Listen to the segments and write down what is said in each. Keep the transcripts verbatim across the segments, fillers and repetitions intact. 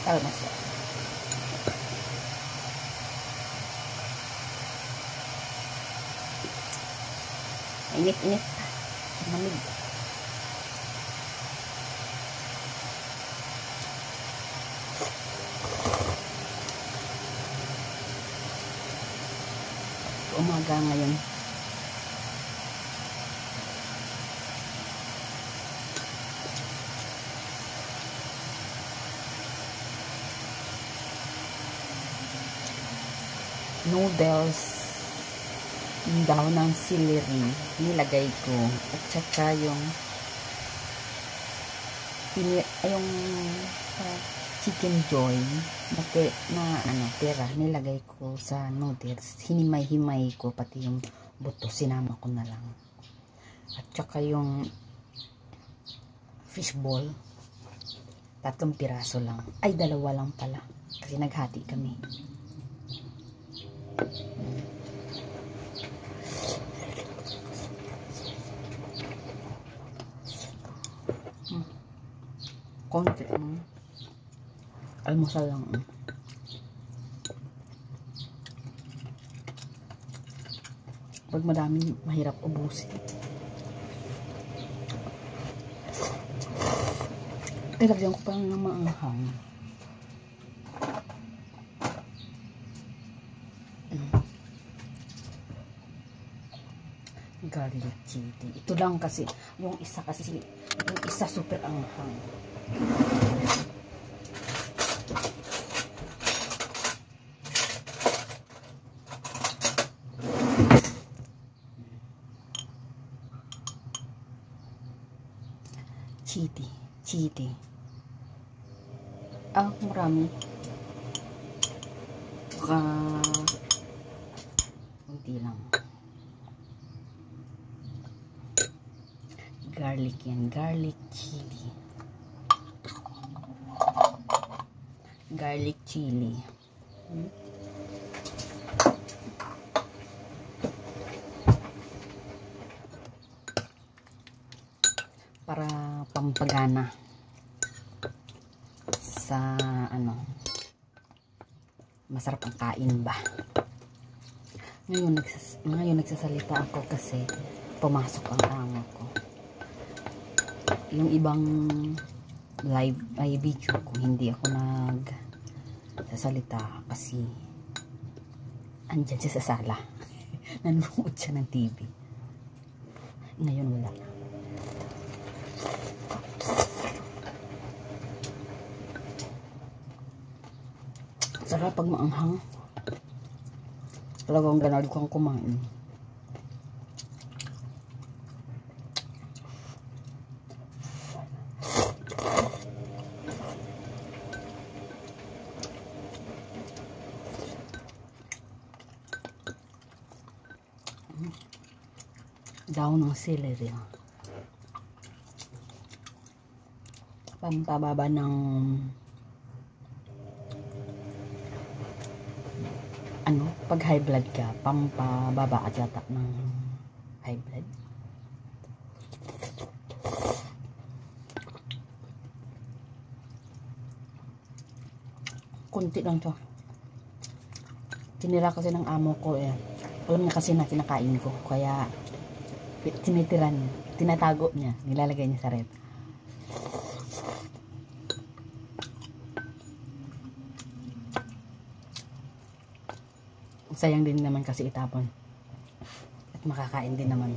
almusal. Init-init. Malig. Umaga ngayon. Noodles, yung dahon ng celery nilagay ko, at saka yung yung uh, chicken joy na, te, na ano, pera nilagay ko sa noodles. Hinimay-himay ko, pati yung buto sinama ko na lang. At saka yung fishball, tatlong piraso lang, ay dalawa lang pala kasi naghati kami. Hmm. Konti lang. Almusal lang. Pag madami, mahirap ubusin. Ilagyan ko pa lang ng maanghang. Garlic chili. Ito lang kasi, yung isa kasi, yung isa super anghang. Chili, chili. Ah, marami. Baka, kunti lang. Garlic yan, garlic chili. Garlic chili. Hmm? Para pampagana sa ano, masarap ang kain ba. Ngayon, nagsas ngayon nagsasalita ako kasi pumasok ang amo ko. Yung ibang live ay video ko, hindi ako nag sasalita kasi andyan siya sa sala. Nanonood siya ng T V. Ngayon wala. Sarap pag maanghang. Talagang ganado kang kumain. Daon ng celery. Pampababa ng ano, pag high blood ka, pampababa at yata ng high blood. Kunti lang to. Tinira kasi ng amo ko eh. Alam niya kasi na kinakain ko, kaya tinitiran niya, tinatago niya, nilalagay niya sa rep. Sayang din naman kasi itapon. At makakain din naman.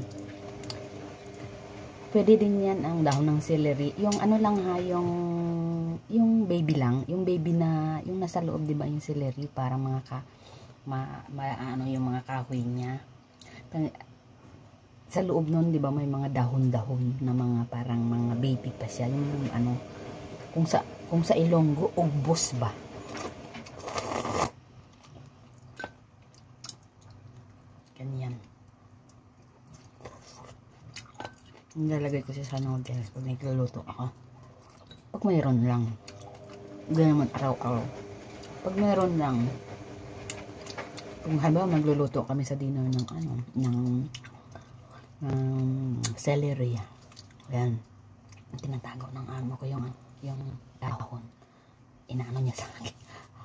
Pwede din yan ang dahon ng celery. Yung ano lang ha, yung yung baby lang, yung baby na yung nasa loob, 'di ba, yung celery, para mga ka ma, ma ano yung mga kahoy niya. Sa loob nun, 'di ba, may mga dahon-dahon na mga parang mga baby pa siya. Yung ano, kung sa kung sa Ilonggo, ugbos ba? Ganyan. Nilalagay ko siya sa noodles pag nagluluto ako. Pag mayroon lang. Hindi naman araw-araw. Pag mayroon lang. Kung halimbawa magluluto kami sa dinner ng ano, ng um, celery. Ayan. Tinatago ng amo ko yung, yung dahon. inaano niya sa akin.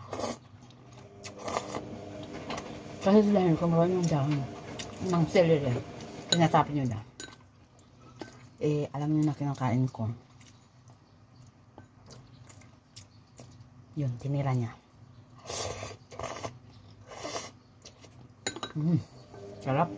Kasi dahil kumaroon yung dahon ng celery, tinatapin nyo na. Eh, alam nyo na kinakain ko. Yun, tinira niya. Mm, sarap.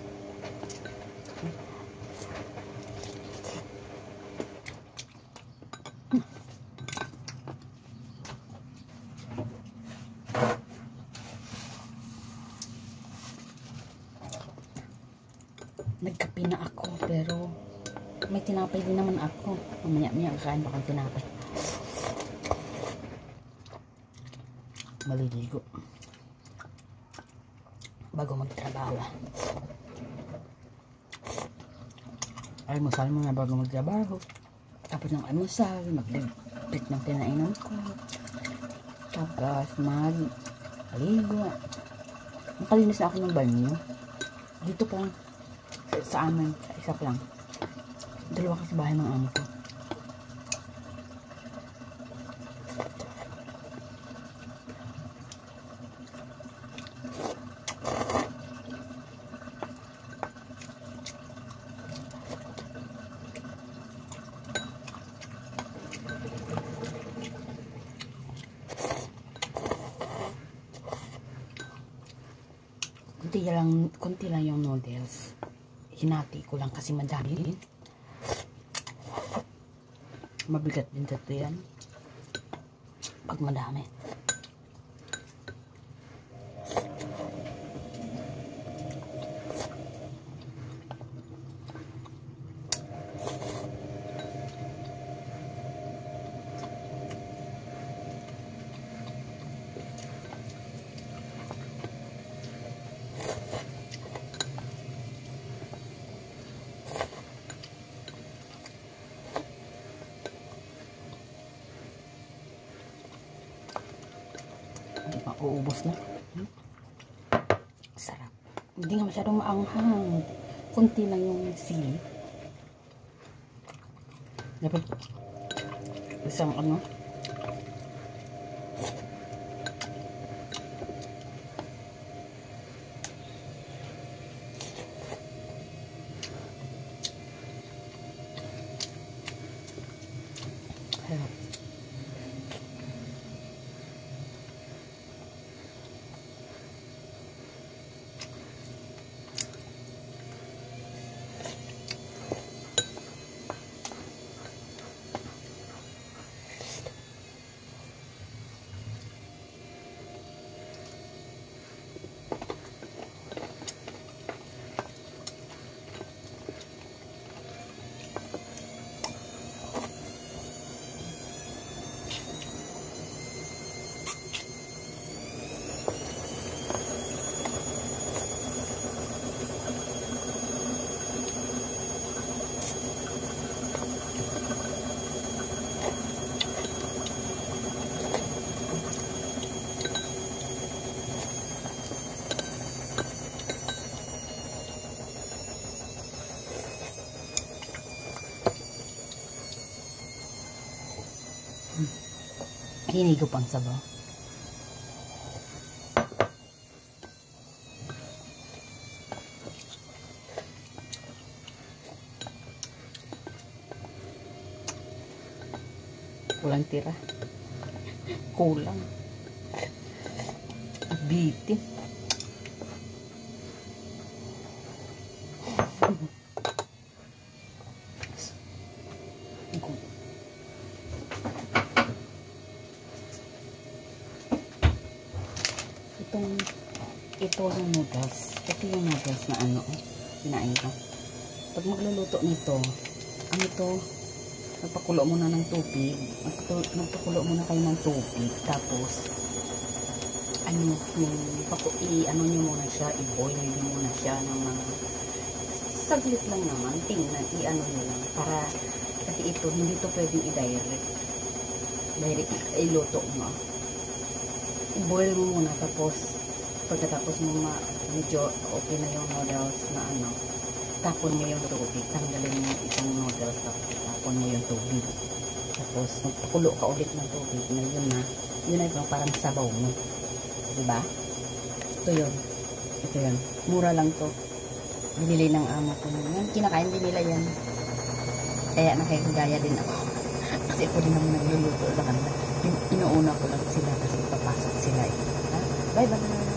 Nagkape na ako, pero may tinapay din naman ako. Mamaya-maya kakain pa kang tinapay. Maliligo bago magtrabaho. Almusal muna bago magtrabaho. Tapos ng almusal, mag-prep ng kinainan ko. Tapos mag-aligo. Nakalinis na ako ng banyo. Dito pa lang sa amin, sa isa pa lang. Dalawa kasi bahay ng amo ko. Kunti lang, kunti lang yung noodles. Hinati ko lang kasi madami din. Mabigat din dito yan. Pag madami. Uubos na. Hmm? Sarap. Hindi nga masyadong maanghang. Kunti lang yung sili. Dapat isang ano. Sarap. Hinigo pang sabaw. Kulang tira. Kulang. Bitin. Itong ito yung noodles. Ito yung noodles na ano, kinain ko. Pag magluluto nito, ang ito, magpakulo muna ng tubig. Magpakulo muna kayo ng tubig. Tapos, ano, yung, paku, i, ano nyo muna siya, i-boil nyo muna siya ng mga, saglit lang naman, tingnan, i-ano nyo lang. Para, kasi ito, hindi to pwedeng i-direct. Direct, iluto mo. I-boil mo muna, tapos, pagkatapos mo ma, medyo okay na yung noodles na ano, tapon mo yung tubig, tanggalin mo itong noodles, tapos tapon mo yung tubig. At Tapos, magpakulo ka ulit ng tubig na yun na, yun na yung parang sabaw mo. Diba? Ito yun. Ito yun. Mura lang to. Binili ng amo ko. Yan, kinakain din nila yan. Kaya nakikagaya din ako. Kasi ako din naman nagluluto sa kanila. Inuuna ko lang sila kasi papasok sila eh. Ha? Bye bye!